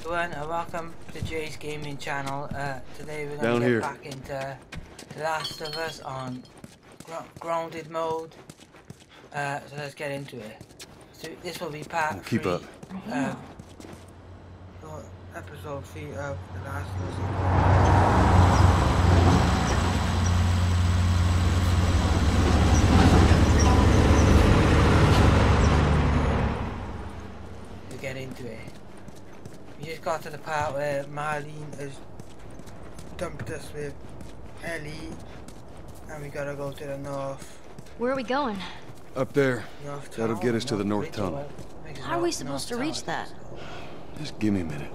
everyone, and welcome to Jay's Gaming channel. Today we're going to get back into The Last of Us on grounded mode. So let's get into it. So this will be part 3. Keep up. Episode 3 of The Last of Us. Get into it. We just got to the part where Marlene has dumped us with Ellie, and we gotta go to the north. Where are we going? Up there. North That'll town, get us to the north tunnel. How are we supposed to reach that? Just give me a minute.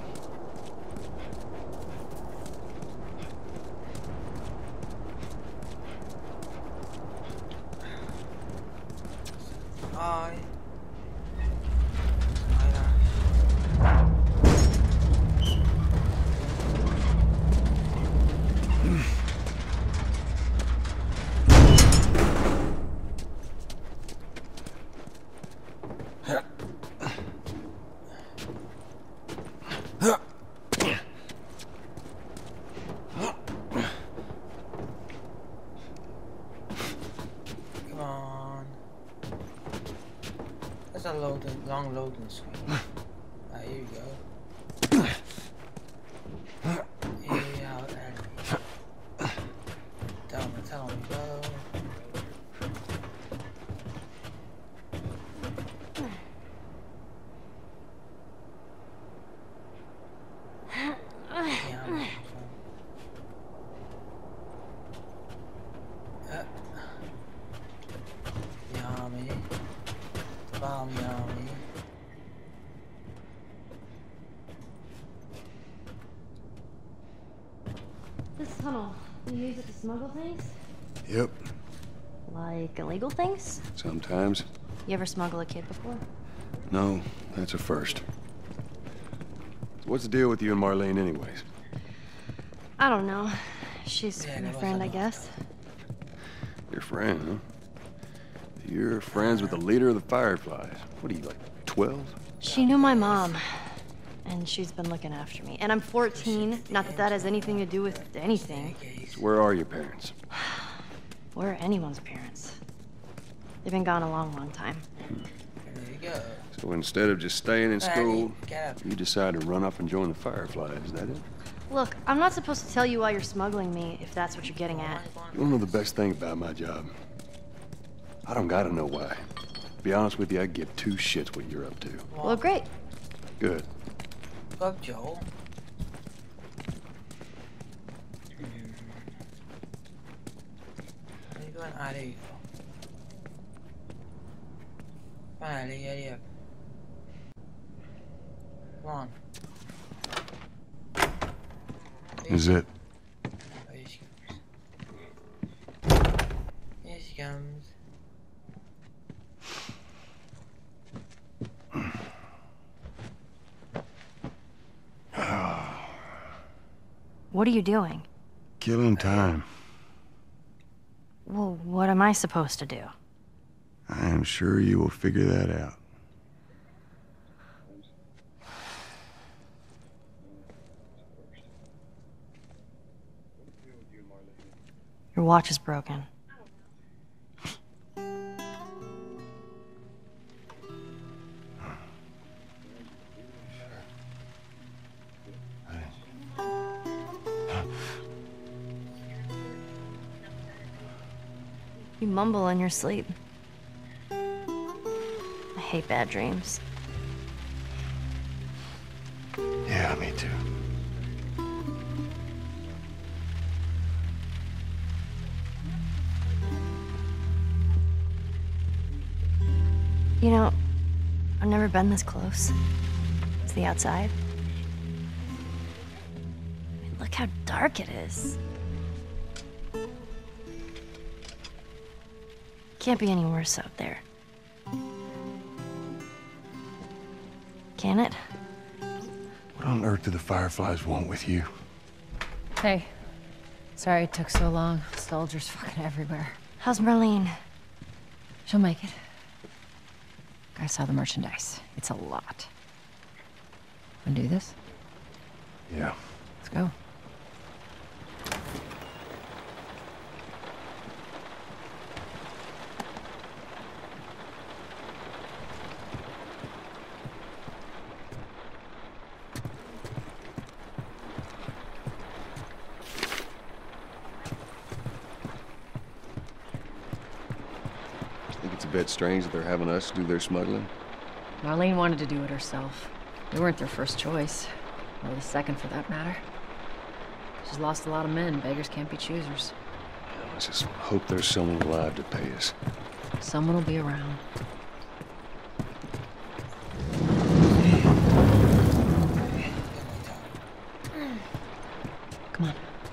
Long loading screen. Here you go. Here we are, and down the tunnel we go. The army. Bomb the army. This tunnel, you use it to smuggle things? Yep. Like illegal things? Sometimes. You ever smuggle a kid before? No, that's a first. So what's the deal with you and Marlene anyways? I don't know. She's my friend, I guess. Your friend, huh? You're friends with the leader of the Fireflies. What are you, like 12? She knew my mom, and she's been looking after me. And I'm 14, not that that has anything to do with anything. So where are your parents? Where are anyone's parents? They've been gone a long, long time. There you go. So instead of just staying in school, you decide to run up and join the Fireflies, is that it? Look, I'm not supposed to tell you why you're smuggling me, if that's what you're getting at. You wanna know the best thing about my job? I don't gotta know why. To be honest with you, I give 2 shits what you're up to. Well, great. Good. Fuck Joel. Where are you going? Ah, there you go. Come on, Ellie, hurry up. Come on. Is it? Oh, here she comes. Here she comes. What are you doing? Killing time. Well, what am I supposed to do? I am sure you will figure that out. Your watch is broken. You mumble in your sleep. I hate bad dreams. Yeah, me too. You know, I've never been this close to the outside. I mean, look how dark it is. Can't be any worse out there. Can it? What on earth do the Fireflies want with you? Hey. Sorry it took so long. Soldiers fucking everywhere. How's Marlene? She'll make it. I saw the merchandise. It's a lot. Wanna do this? Yeah. Let's go. Think it's a bit strange that they're having us do their smuggling? Marlene wanted to do it herself. We weren't their first choice. Or the second, for that matter. She's lost a lot of men. Beggars can't be choosers. Let's just hope there's someone alive to pay us. Someone will be around. Come on.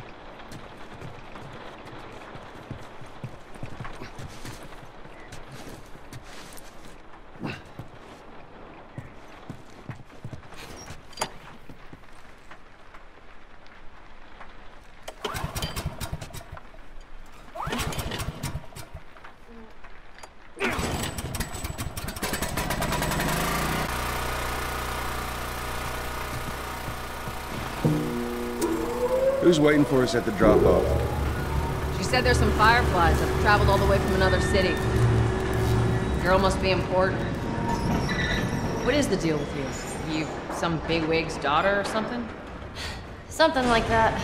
Who's waiting for us at the drop-off? She said there's some fireflies that have traveled all the way from another city. Girl must be important. What is the deal with you? You some bigwig's daughter or something? Something like that.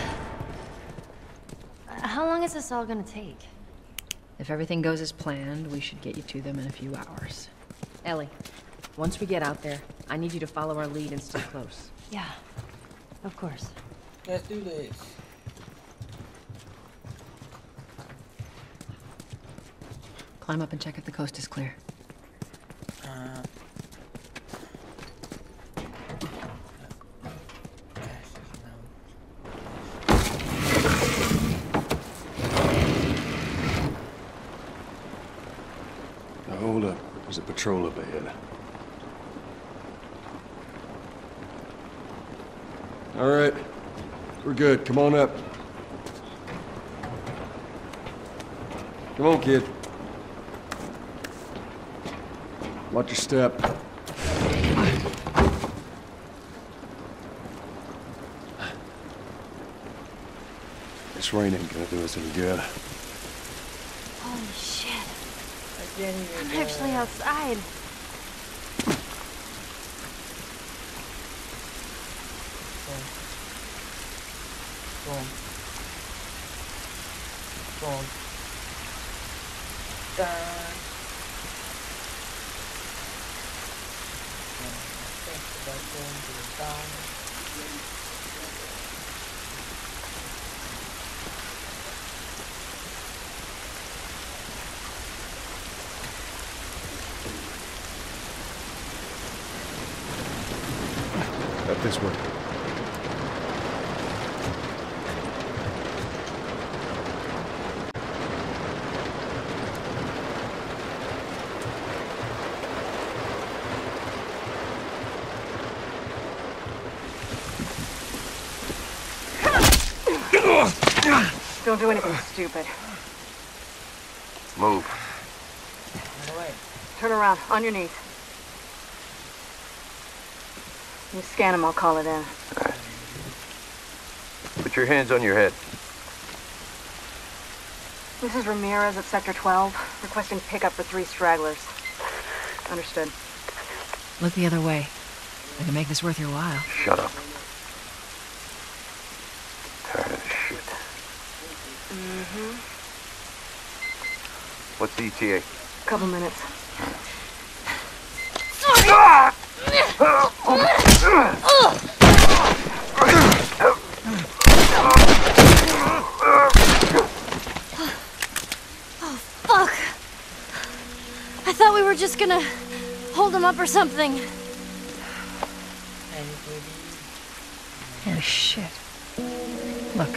How long is this all gonna take? If everything goes as planned, we should get you to them in a few hours. Ellie, once we get out there, I need you to follow our lead and stay close. Yeah, of course. Let's do this. Climb up and check if the coast is clear. Now, hold up. There's a patrol up ahead. All right. We're good. Come on up. Come on, kid. Watch your step. This rain ain't gonna do us any good. Holy shit. Again, I'm actually outside. Boom. Boom. Dun. Up this way. Don't do anything stupid. Move. Away. Turn around, on your knees. You scan him, I'll call it in. Put your hands on your head. This is Ramirez at Sector 12, requesting pickup for 3 stragglers. Understood. Look the other way. I can make this worth your while. Shut up. Tired of this shit. Mm-hmm. What's the ETA? Couple minutes. Oh, fuck. I thought we were just gonna hold him up or something. Oh, shit. Look.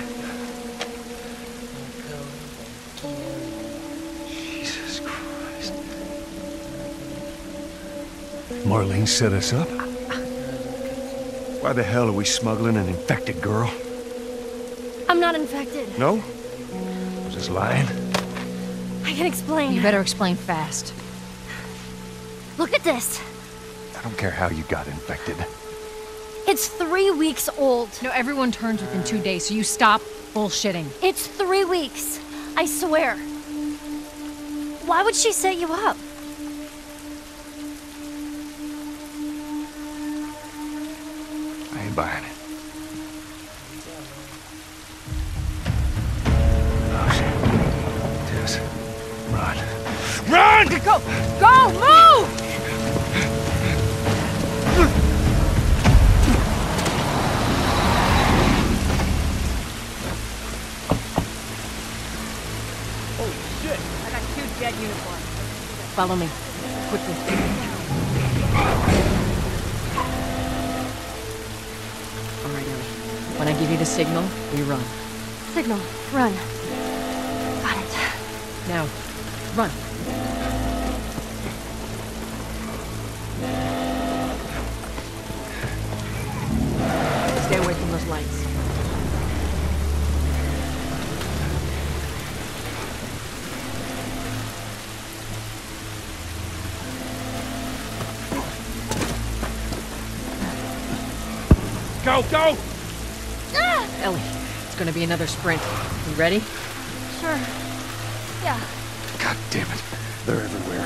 Jesus Christ. Marlene set us up? Why the hell are we smuggling an infected girl? I'm not infected. No? I was just lying. I can explain. You better explain fast. Look at this. I don't care how you got infected. It's 3 weeks old. No, everyone turns within 2 days, so you stop bullshitting. It's 3 weeks. I swear. Why would she set you up? I ain't buying it. Oh, shit. Tess, run. Run! Go! Go! Move! Holy shit! I got 2 dead uniforms. Follow me. Quickly. Alright, Ellie. When I give you the signal, we run. Signal. Run. Got it. Now, run. Stay away from those lights. Go, go! Ellie, it's gonna be another sprint. You ready? Sure. Yeah. God damn it. They're everywhere.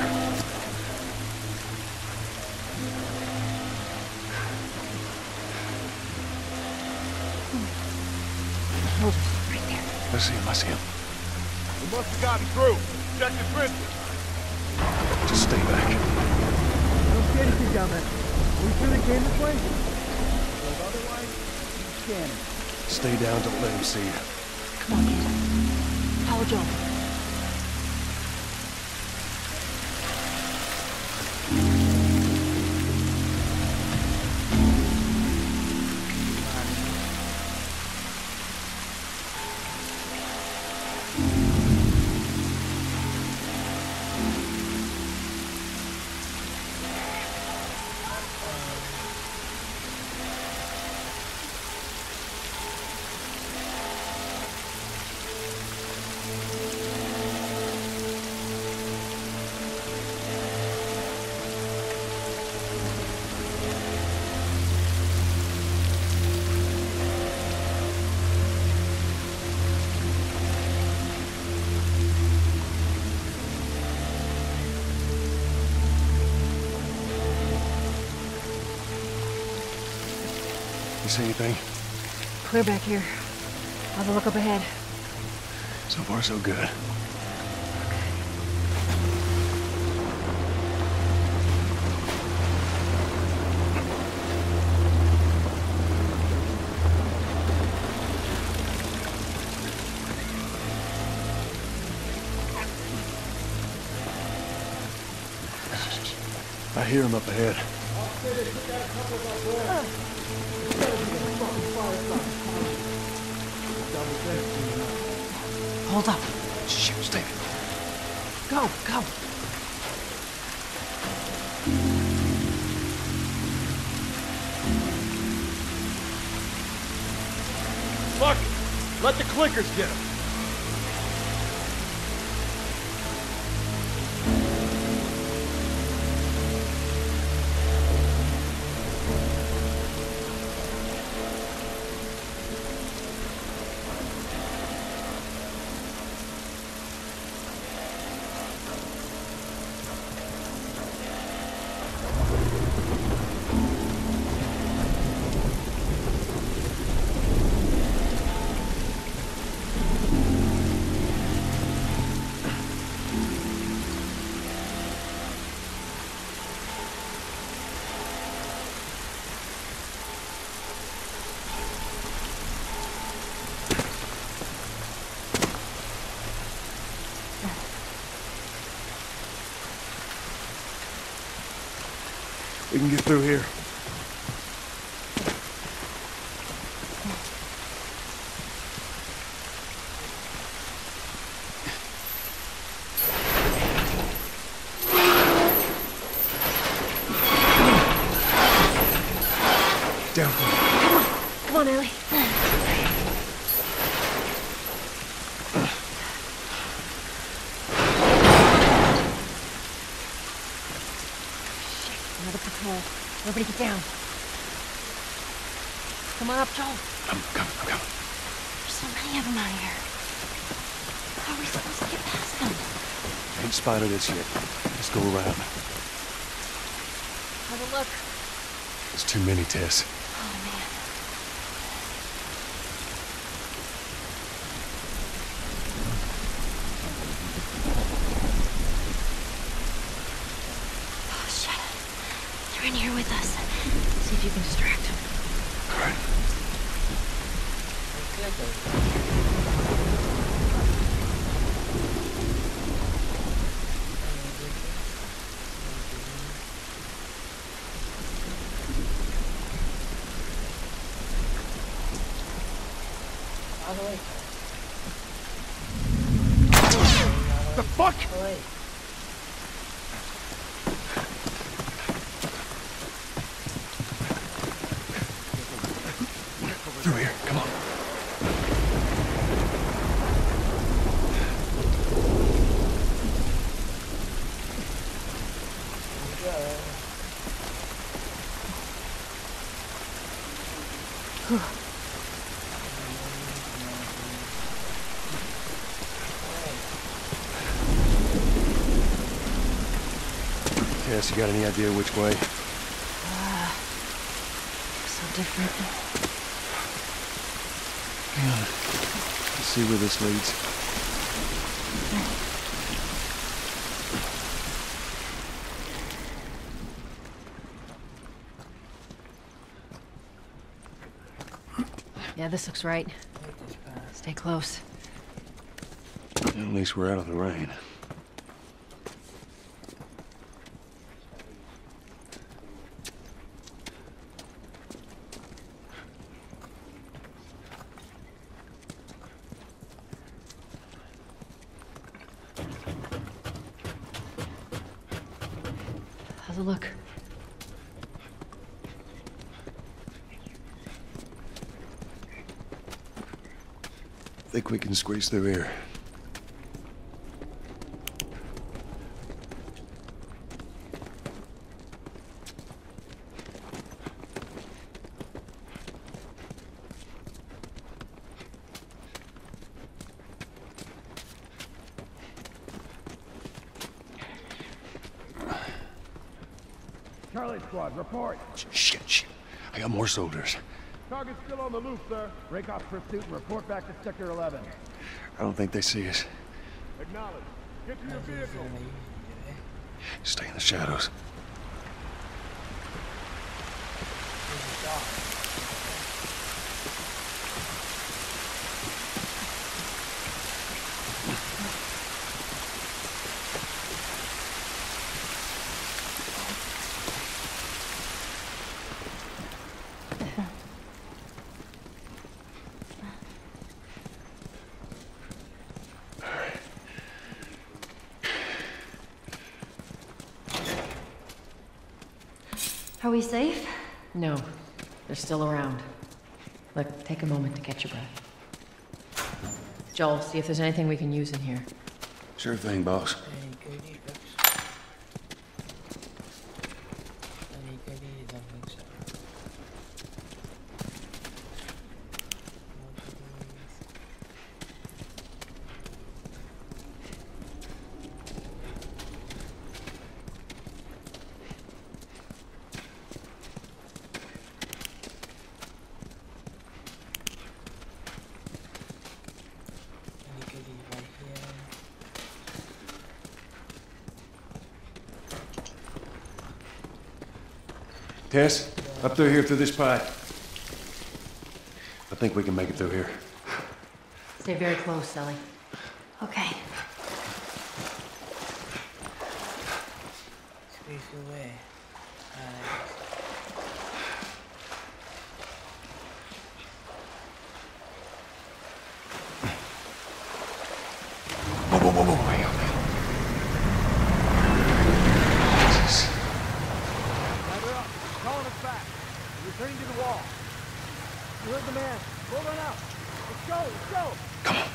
Right there. I see him, I see him. We must have gotten through. Check the trenches. Just stay back. I don't see anything down there. We sure they came this way? Because otherwise, keep scanning. Stay down, don't let him see you. Come on, kid. Follow Joel. You see anything? Clear back here. I'll have a look up ahead. So far, so good. I hear him up ahead. Hold up. Shit, stay. Go, go. Fuck it! Let the clickers get him! We can get through here. Down. Come on, Ellie. Another patrol. Everybody get down. Come on up, Joel. I'm coming. There's so many of them out here. How are we supposed to get past them? Ain't spotted us yet. Let's go around. Have a look. There's too many, Tess. Oh, man. Oh, shit. They're in here with us. See if you can distract them. All right. The fuck? Through here, come on. Tess, you got any idea which way? So different. Hang on. Let's see where this leads. Yeah, this looks right. Stay close. At least we're out of the rain. How's it look? Think we can squeeze through here. Charlie Squad, report. Shit. I got more soldiers. Target's still on the loose, sir. Break off pursuit and report back to Sector 11. I don't think they see us. Acknowledge. Get to your vehicle. Stay in the shadows. Are we safe? No, they're still around. Look, take a moment to catch your breath. Joel, see if there's anything we can use in here. Sure thing, boss. Tess, up through here through this pipe. I think we can make it through here. Stay very close, Sally. Okay. Squeeze away. Whoa, hang on. Jesus. Gather up. Calling us back. We're returning to the wall. You heard the man. We'll run out. Let's go. Come on.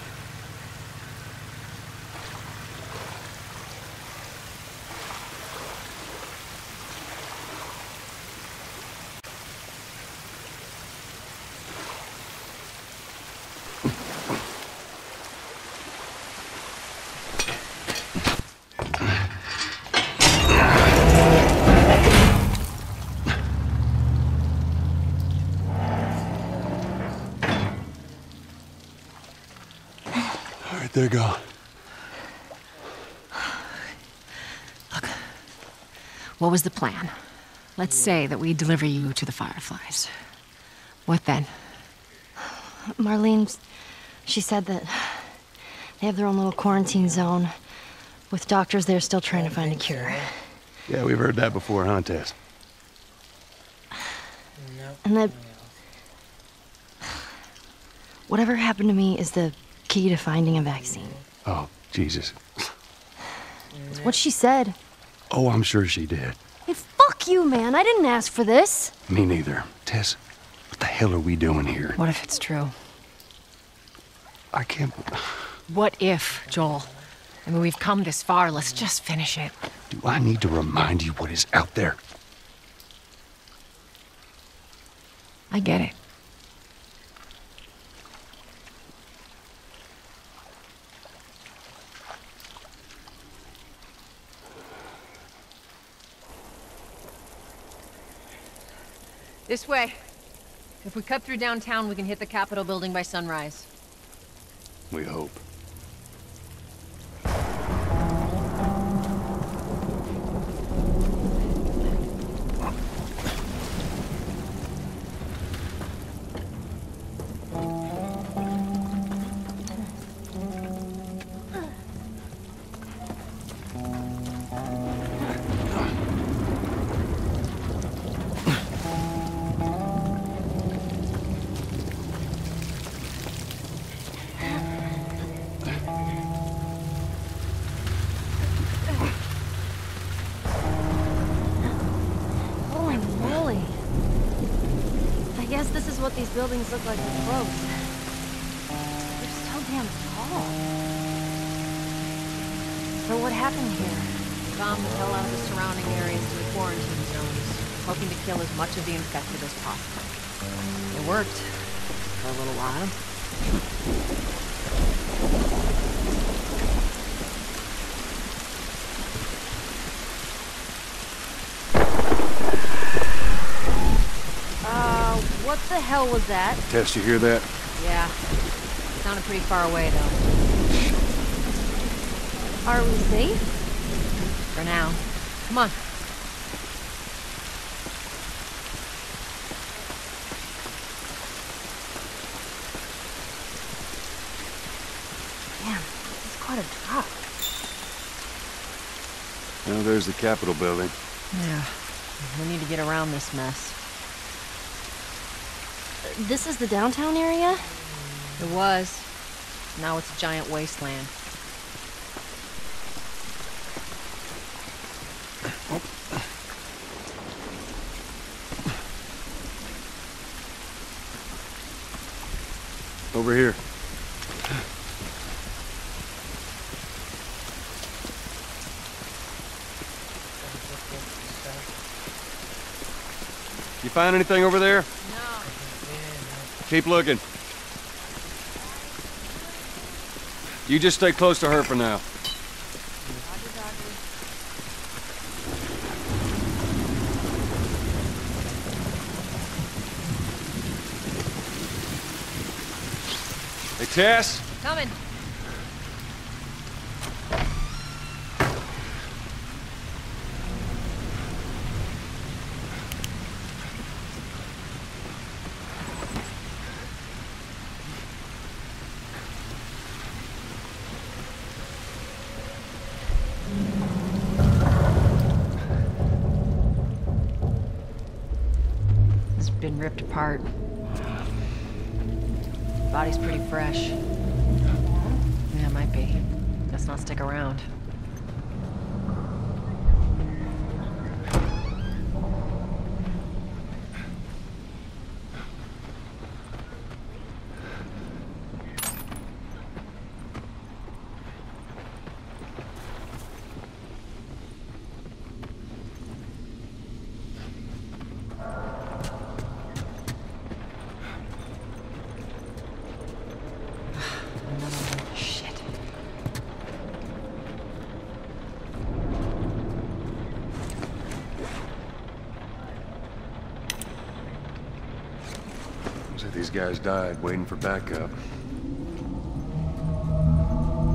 they're gone. Look, what was the plan? Let's say that we deliver you to the Fireflies. What then? Marlene, she said that they have their own little quarantine zone with doctors there still trying to find a cure. Yeah, we've heard that before, huh, Tess? And that whatever happened to me is the key to finding a vaccine. Oh, Jesus. It's what she said. Oh, I'm sure she did. Hey, fuck you, man. I didn't ask for this. Me neither. Tess, what the hell are we doing here? What if it's true? I can't... What if, Joel? I mean, we've come this far. Let's just finish it. Do I need to remind you what is out there? I get it. This way. If we cut through downtown, we can hit the Capitol building by sunrise. We hope. Holy moly. I guess this is what these buildings look like up close. They're so damn tall. So what happened here? Bombed the hell out of the surrounding areas to the quarantine zones, hoping to kill as much of the infected as possible. It worked. For a little while. What the hell was that? Tess, you hear that? Yeah. Sounded pretty far away, though. Are we safe? For now. Come on. Damn, this is quite a drop. Well, there's the Capitol building. Yeah. We need to get around this mess. This is the downtown area? It was. Now it's a giant wasteland. Over here. You find anything over there? No. Keep looking. You just stay close to her for now. Hey, Tess? Coming. It's been ripped apart. Body's pretty fresh. Yeah, it might be. Let's not stick around. Shit. Looks like these guys died waiting for backup.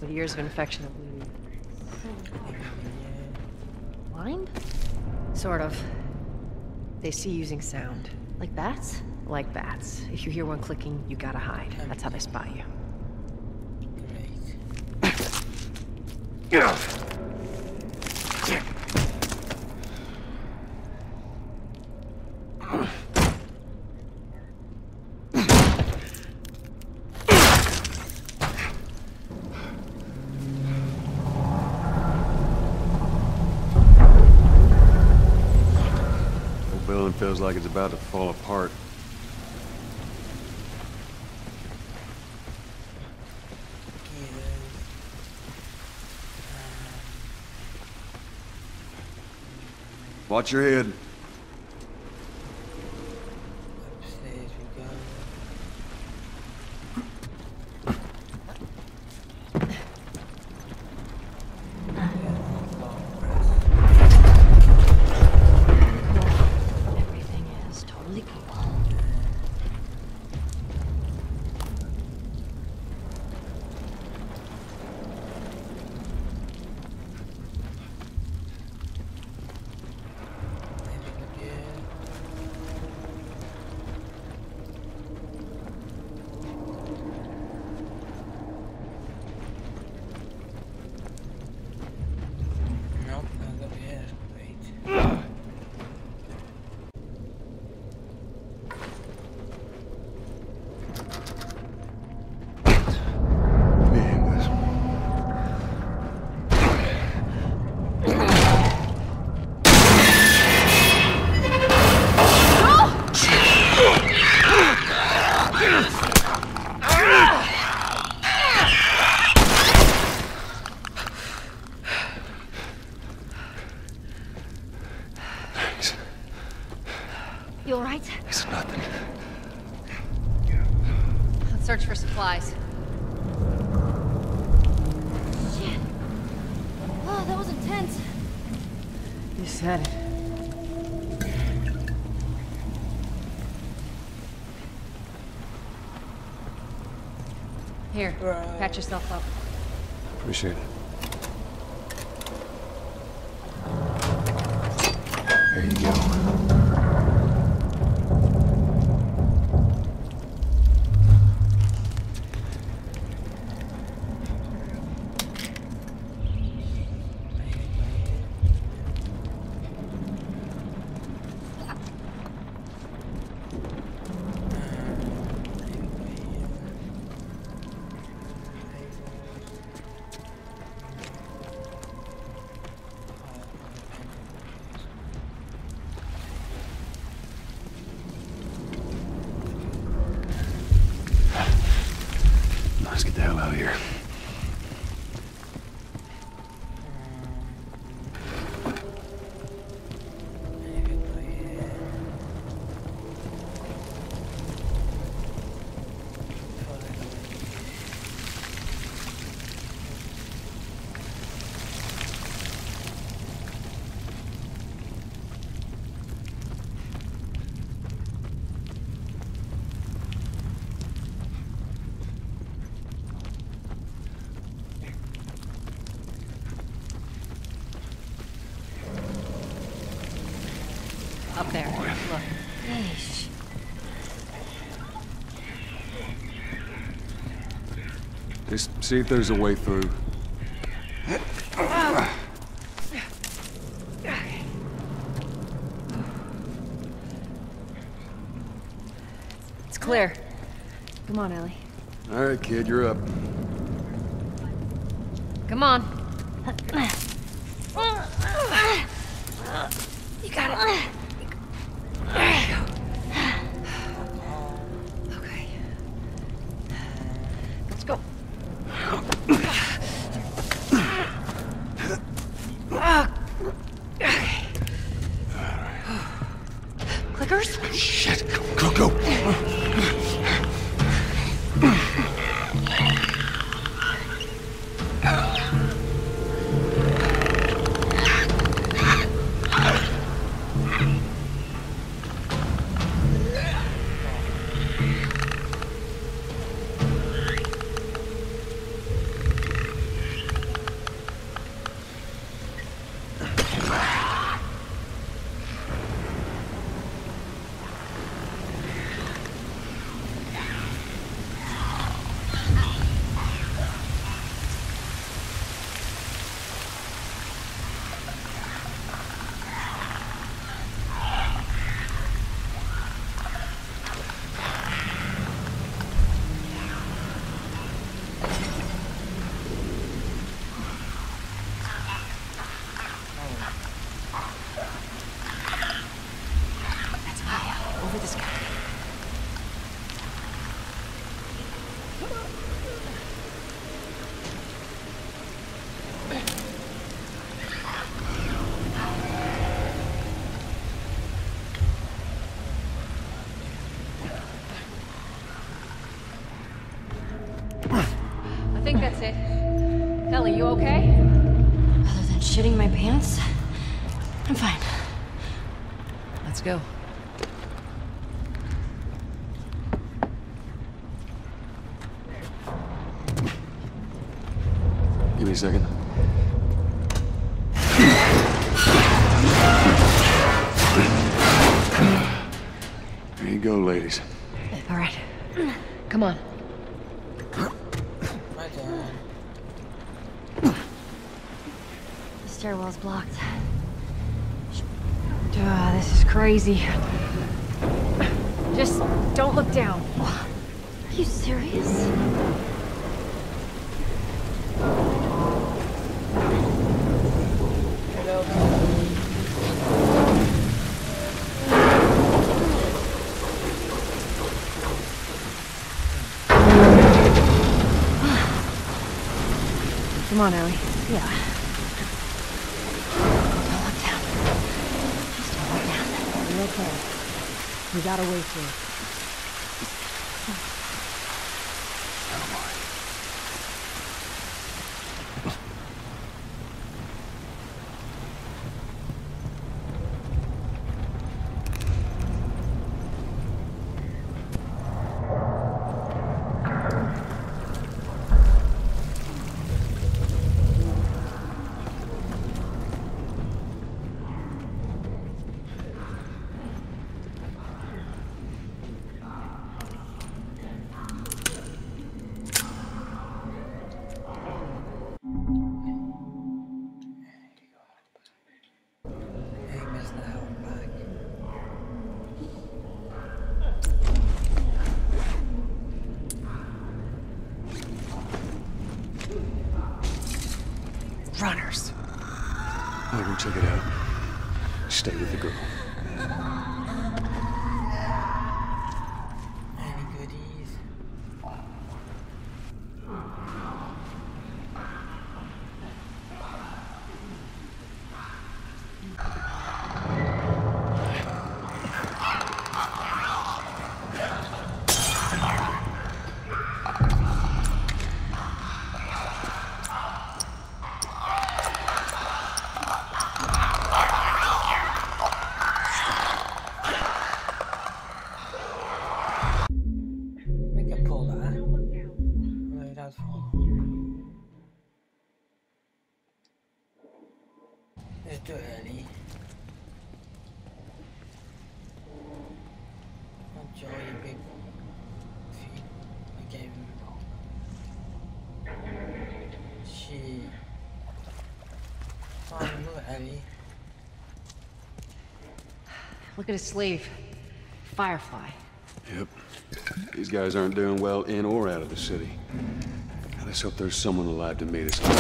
with years of infection and bleeding. Blind? Sort of. They see using sound. Like bats? Like bats. If you hear one clicking, you gotta hide. That's how they spot you. Building feels like it's about to fall apart. Watch your head. Upstairs we go. Everything is totally cool. Nope, not up here. Great. Man, this. Thanks. You alright? It's nothing. Let's search for supplies. Shit. Oh, that was intense. You said it. Here, patch yourself up. Appreciate it. There you go. Let's get the hell out of here. Up there. Look. Yeesh. Just see if there's a way through. It's clear. Come on, Ellie. All right, kid, you're up. Come on. You got it. Okay. Let's go. Clickers? Shit, go. I think that's it. Ellie, you okay? Other than shitting my pants, I'm fine. Let's go. Give me a second. There you go, ladies. All right. Come on. My turn. The stairwell's blocked. This is crazy. Just don't look down. Are you serious? Come on, Ellie. Yeah. Don't look down. Just don't look down. You're okay. We got a way through. Runners. I'll go check it out. Stay with the girl. Any goodies? We can pull that. Where that's for. Let's do it early. Enjoy your big feet. I gave him. She. Fine, move Ellie. Look at his sleeve. Firefly. Yep. These guys aren't doing well in or out of the city. Let's hope there's someone alive to meet us.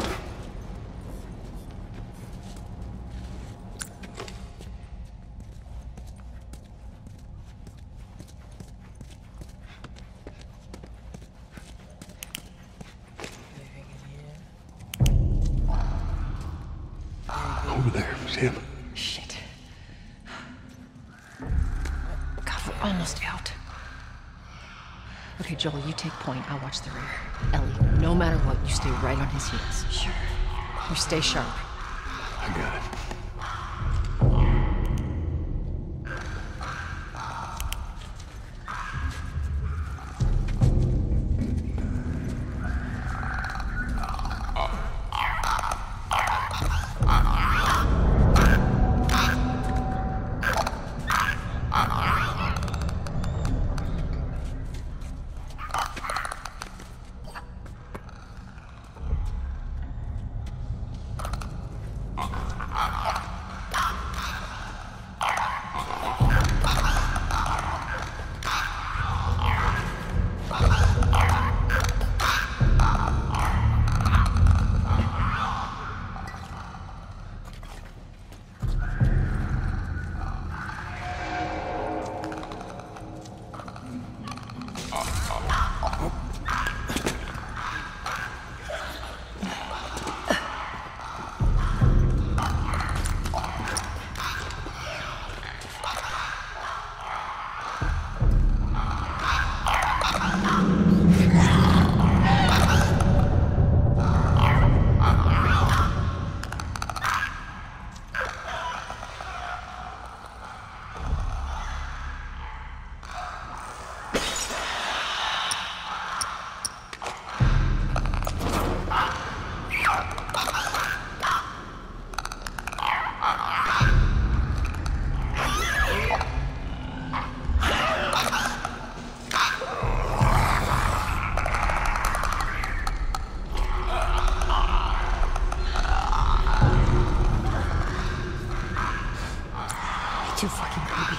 Anything in here? Over there, see him? Shit. God, we're almost out. Okay, Joel, you take point. I'll watch the rear. Ellie, no matter what, you stay right on his heels. Sure. You stay sharp. I got it. too fucking creepy.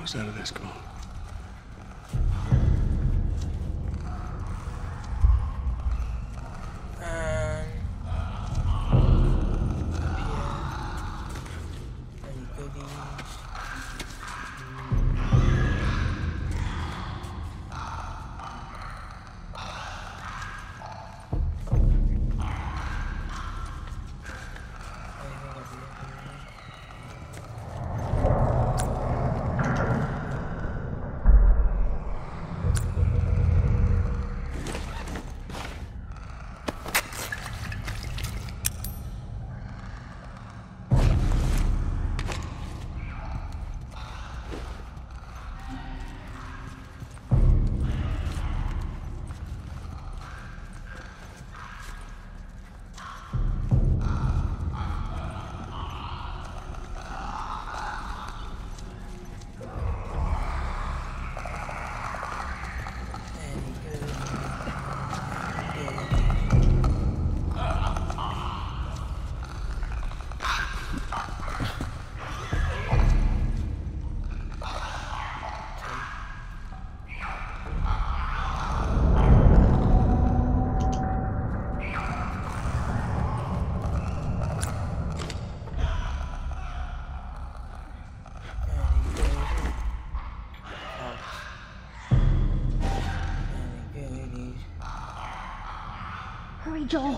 Almost out of this, come on. Hurry, Joel.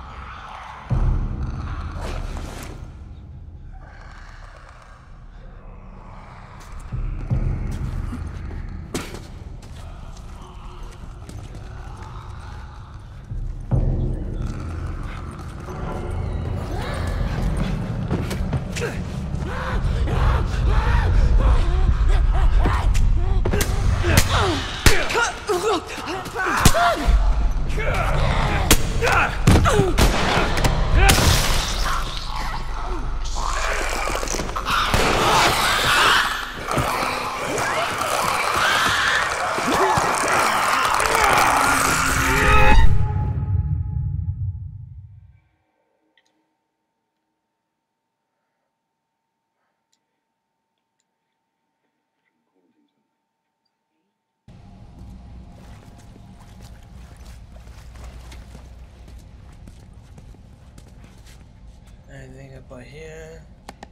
Anything up by here?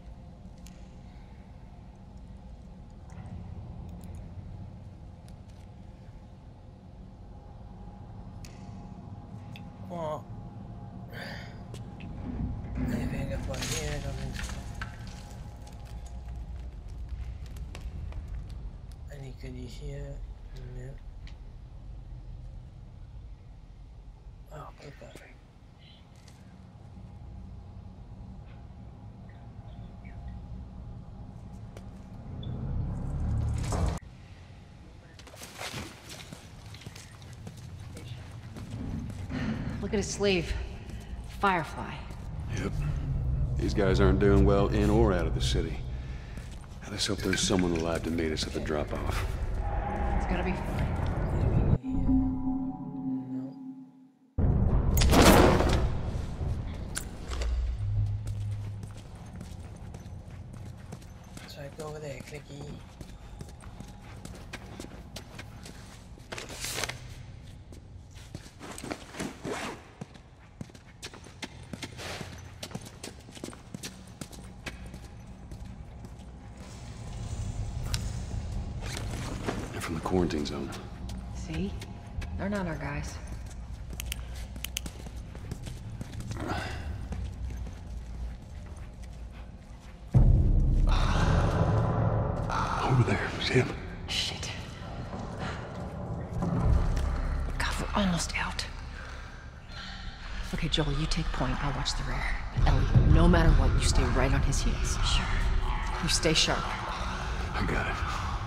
What? Anything up by here? I don't think so. Any goodies here? No. Oh, look at that. Look at his sleeve. Firefly. Yep. These guys aren't doing well in or out of the city. Let's hope there's someone alive to meet us at the drop-off. It's gotta be fine. So I go over there, clicky. From the quarantine zone. See? They're not our guys. Over there, it's him. Shit. God, we're almost out. Okay, Joel, you take point. I'll watch the rear. Ellie, no matter what, you stay right on his heels. Sure. You stay sharp. I got it.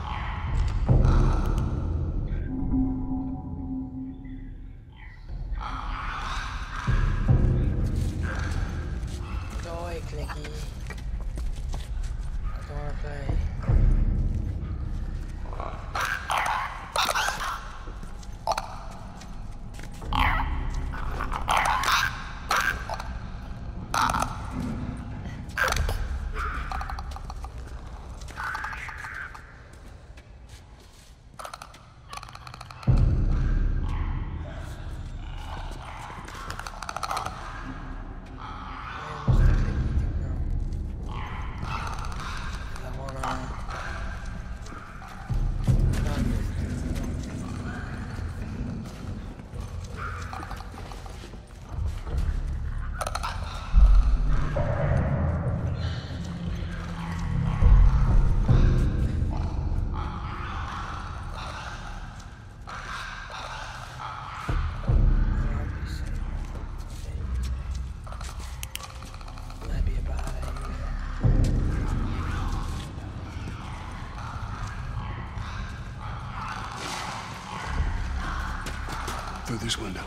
Clicky. I don't wanna play. through this window.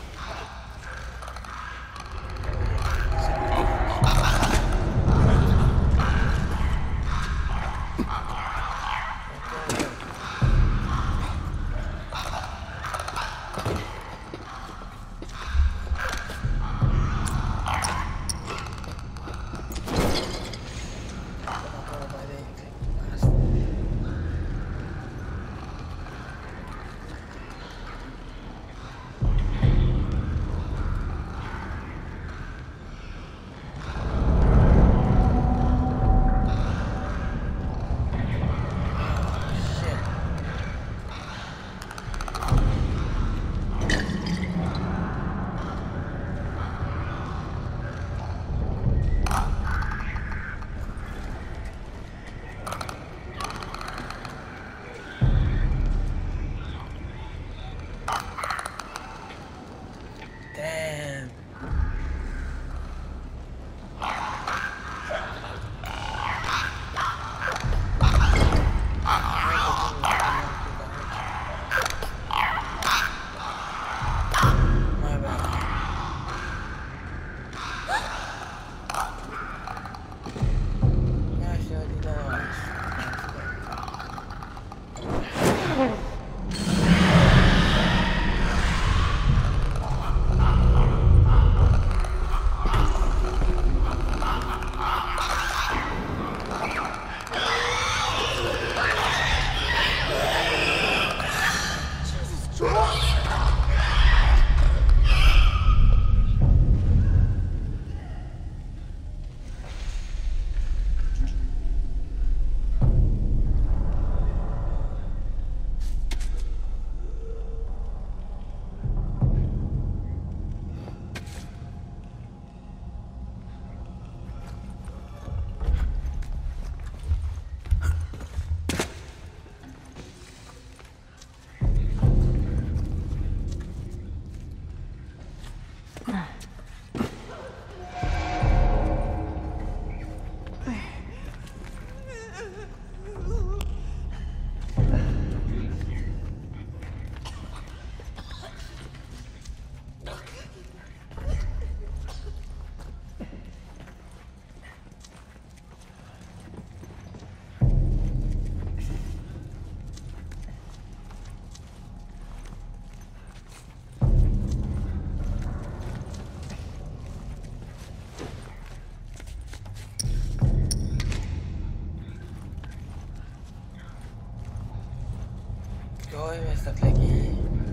Oj, mest att lägga i.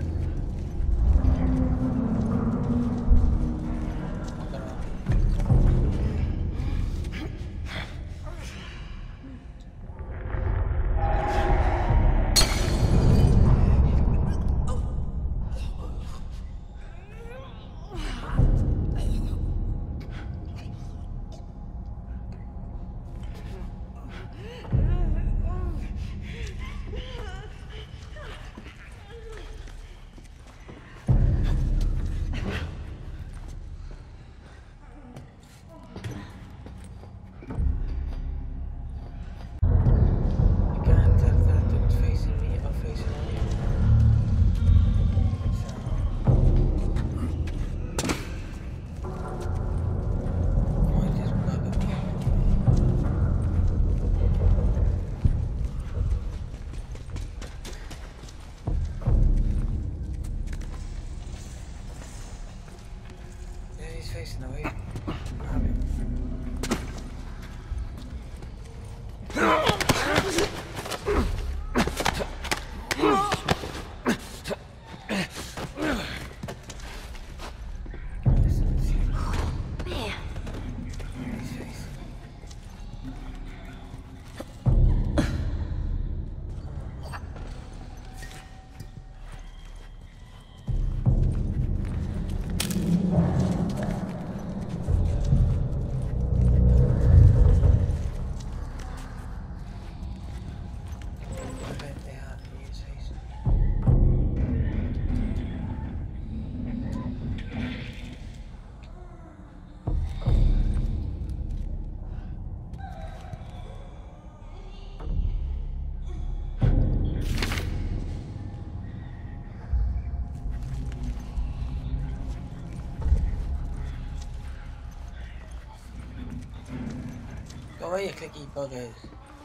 Facing away. away, you clicky buggers.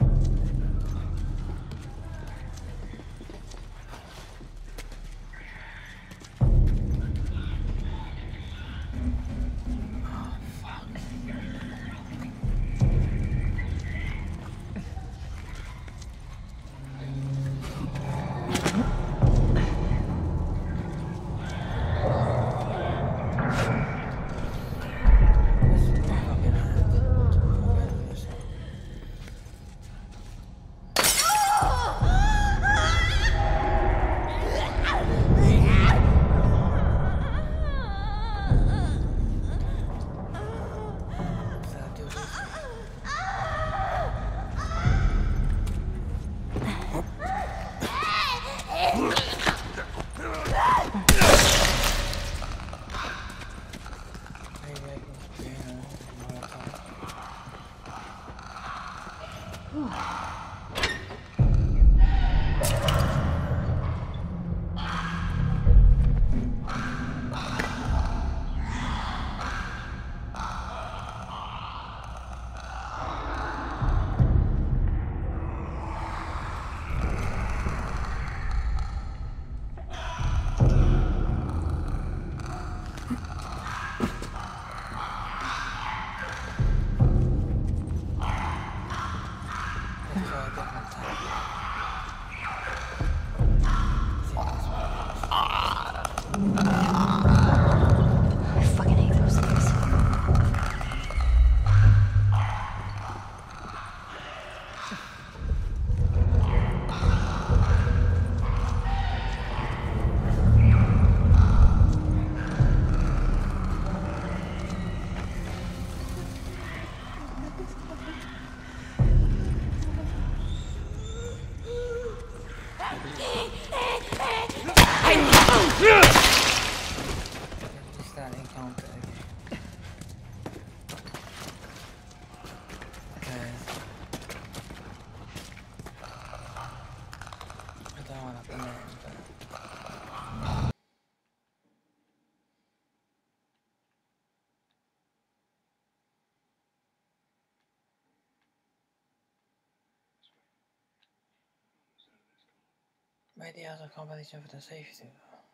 Maybe as a competition for the safety.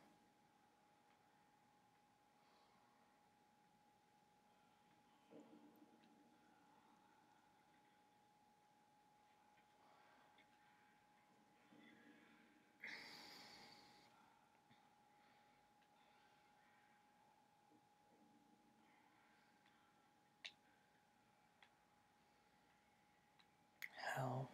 Hell.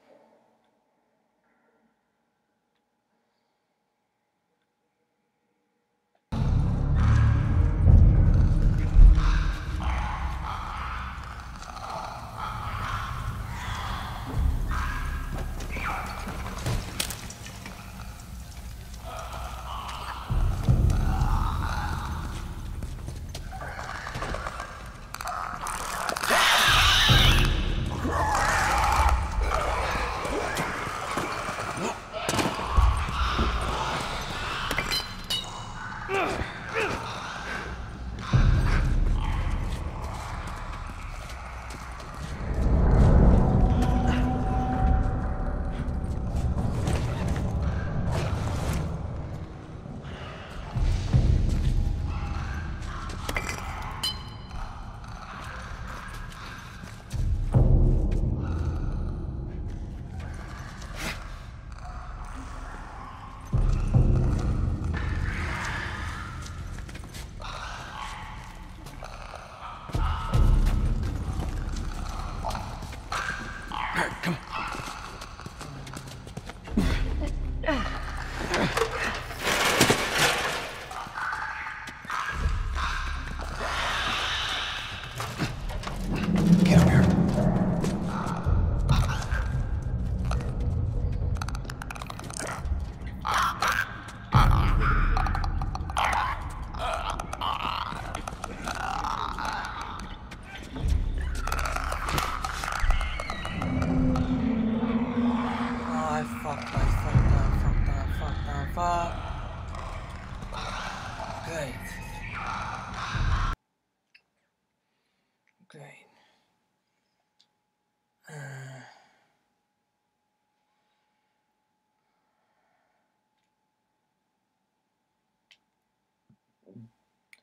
Great.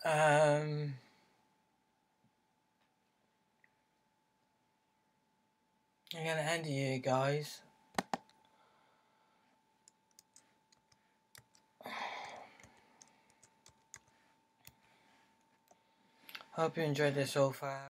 I'm gonna end it here, guys. Hope you enjoyed this so far.